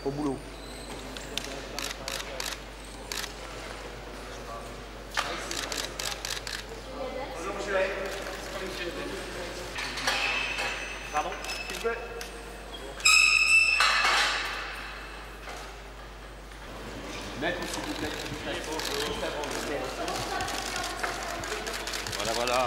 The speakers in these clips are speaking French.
au boulot. Pardon, s'il vous plaît. Maître, s'il vous plaît. Voilà, voilà.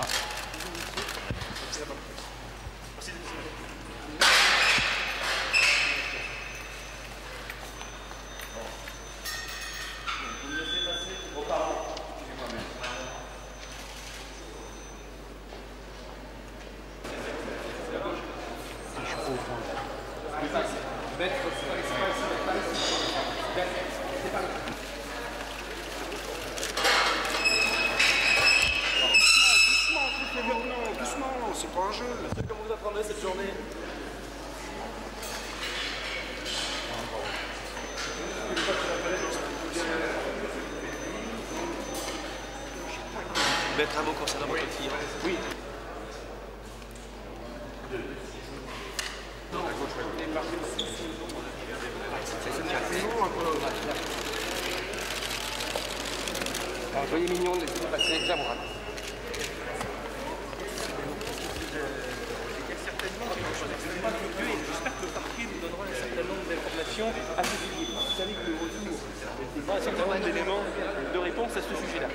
Doucement, c'est pas un jeu. Comment vous apprenez cette journée? Maître, un mot concernant votre fille. Oui. Soyez mignon, laissez-nous passer, ça vous rate. J'espère que le parquet nous donnera un certain nombre d'informations à ce sujet. Vous savez que le retour un certain nombre d'éléments de réponse à ce sujet-là.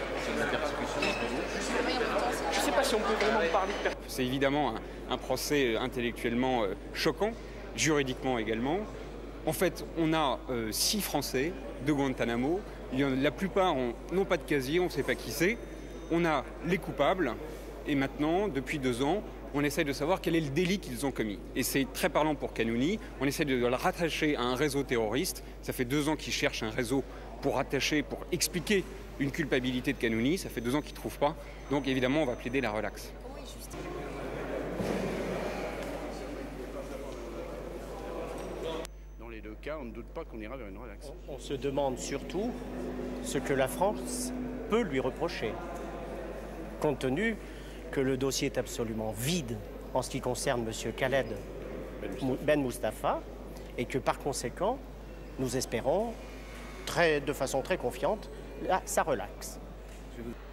Je ne sais pas si on peut vraiment parler de persécution. C'est évidemment un procès intellectuellement choquant, juridiquement également. En fait, on a 6 Français de Guantanamo. La plupart n'ont pas de casier, on ne sait pas qui c'est. On a les coupables. Et maintenant, depuis 2 ans, on essaie de savoir quel est le délit qu'ils ont commis. Et c'est très parlant pour Kanouni. On essaie de le rattacher à un réseau terroriste. Ça fait 2 ans qu'ils cherchent un réseau pour rattacher, pour expliquer une culpabilité de Kanouni. Ça fait 2 ans qu'ils ne trouvent pas. Donc évidemment, on va plaider la relaxe. Dans les 2 cas, on ne doute pas qu'on ira vers une relaxe. On se demande surtout ce que la France peut lui reprocher, compte tenu que le dossier est absolument vide en ce qui concerne M. Khaled Ben Moustapha et que par conséquent, nous espérons de façon très confiante, sa relaxe.